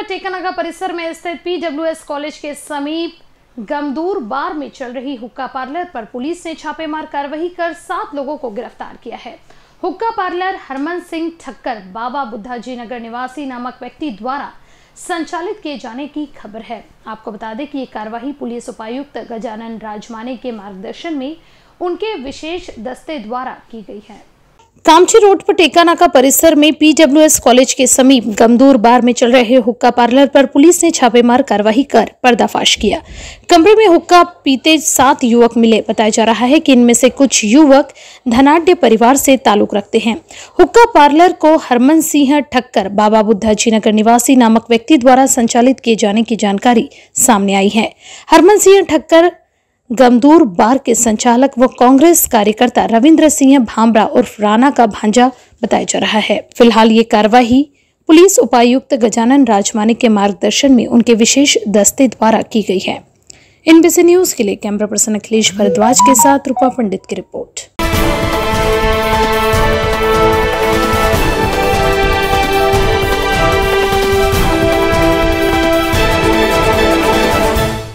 टेकानाका परिसर में स्थित पीडब्ल्यूएस कॉलेज के समीप गमदूर बार में चल रही हुक्का पार्लर पर पुलिस ने छापेमार कार्रवाई कर 7 लोगों को गिरफ्तार किया है। हुक्का पार्लर हरमन सिंह ठक्कर बाबा बुद्धाजी नगर निवासी नामक व्यक्ति द्वारा संचालित किए जाने की खबर है। आपको बता दें कि ये कार्रवाई पुलिस उपायुक्त गजानन राजमाने के मार्गदर्शन में उनके विशेष दस्ते द्वारा की गई है। कामठी रोड पर टेकानाका परिसर में पीडब्ल्यूएस कॉलेज के समीप गमदूर बार में चल रहे हुक्का पार्लर पर पुलिस ने छापेमार कार्रवाई कर पर्दाफाश किया। कमरे में हुक्का पीते 7 युवक मिले। बताया जा रहा है कि इनमें से कुछ युवक धनाढ्य परिवार से ताल्लुक रखते हैं। हुक्का पार्लर को हरमन सिंह ठक्कर बाबा बुद्धाजी नगर निवासी नामक व्यक्ति द्वारा संचालित किए जाने की जानकारी सामने आई है। हरमन सिंह ठक्कर गमदूर बार के संचालक व कांग्रेस कार्यकर्ता रविंद्र सिंह भामरा उर्फ राणा का भांजा बताया जा रहा है। फिलहाल ये कार्रवाई पुलिस उपायुक्त गजानन राजमाने के मार्गदर्शन में उनके विशेष दस्ते द्वारा की गई है। एनबीसी न्यूज के लिए कैमरा पर्सन अखिलेश भारद्वाज के साथ रूपा पंडित की रिपोर्ट।